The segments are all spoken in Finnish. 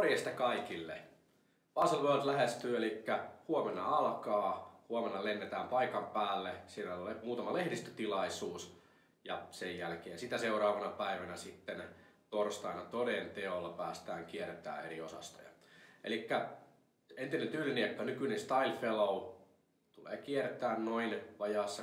Morjesta kaikille! Basel World lähestyy, eli huomenna alkaa. Huomenna lennetään paikan päälle. Siinä on muutama lehdistötilaisuus ja sen jälkeen sitä seuraavana päivänä sitten torstaina toden teolla päästään kiertämään eri osastoja. Eli entinen tyyliniekka, nykyinen Style Fellow tulee kiertää noin vajaassa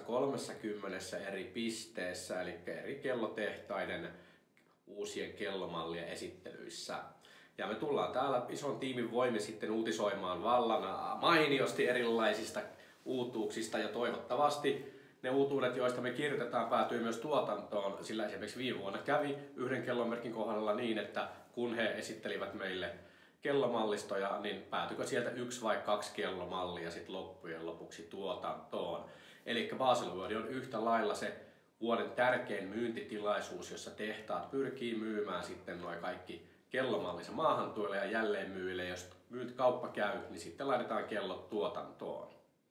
30 eri pisteessä, eli eri kellotehtaiden uusien kellomallien esittelyissä. Ja me tullaan täällä ison tiimin voimin sitten uutisoimaan vallan mainiosti erilaisista uutuuksista ja toivottavasti ne uutuudet, joista me kirjoitetaan, päätyy myös tuotantoon, sillä esimerkiksi viime vuonna kävi yhden kellomerkin kohdalla niin, että kun he esittelivät meille kellomallistoja, niin päätyikö sieltä 1 vai 2 kellomallia sitten loppujen lopuksi tuotantoon. Eli Basel World on yhtä lailla se vuoden tärkein myyntitilaisuus, jossa tehtaat pyrkii myymään sitten nuo kaikki kellomallisen maahantuille ja jälleenmyyjille. Jos kauppa käy, niin sitten laitetaan kellot tuotantoon.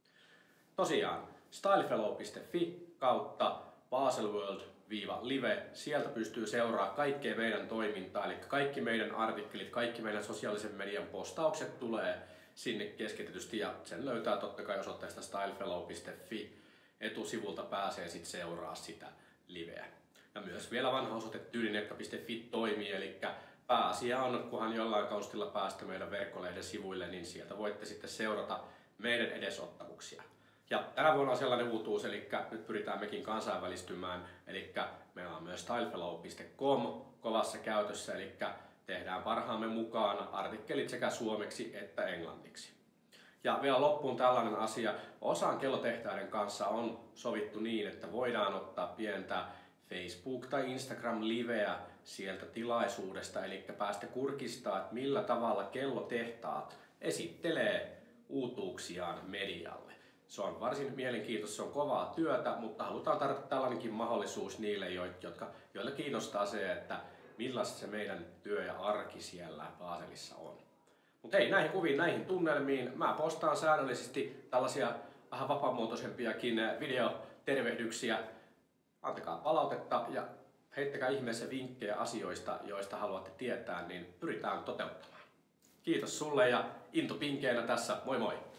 Tosiaan stylefellow.fi kautta Basel World-live. Sieltä pystyy seuraamaan kaikkea meidän toimintaa, eli kaikki meidän artikkelit, kaikki meidän sosiaalisen median postaukset tulee sinne keskitetysti ja sen löytää totta kai osoitteesta stylefellow.fi. Etusivulta pääsee sitten seuraa sitä liveä. Ja myös vielä vanha osoite tyyliniekka.fi toimii, eli pääasia on, kunhan jollain konstilla päästä meidän verkkolehden sivuille, niin sieltä voitte sitten seurata meidän edesottamuksia. Ja tänä vuonna on sellainen uutuus, eli nyt pyritään mekin kansainvälistymään, eli meillä on myös stylefellow.com kovassa käytössä, eli tehdään parhaamme mukaan artikkelit sekä suomeksi että englanniksi. Ja vielä loppuun tällainen asia. Osan kellotehtaiden kanssa on sovittu niin, että voidaan ottaa pientä Facebook- tai Instagram-liveä sieltä tilaisuudesta, eli päästä kurkistaa, että millä tavalla kellotehtaat esittelee uutuuksiaan medialle. Se on varsin mielenkiintoista, se on kovaa työtä, mutta halutaan tarjota tällainenkin mahdollisuus niille, joilla kiinnostaa se, että millaista se meidän työ ja arki siellä Baselissa on. Mutta hei, näihin kuviin, näihin tunnelmiin mä postaan säännöllisesti tällaisia vähän vapaamuotoisempiakin videotervehdyksiä. Antakaa palautetta ja heittäkää ihmeessä vinkkejä asioista, joista haluatte tietää, niin pyritään toteuttamaan. Kiitos sulle ja into pinkeenä tässä, moi moi!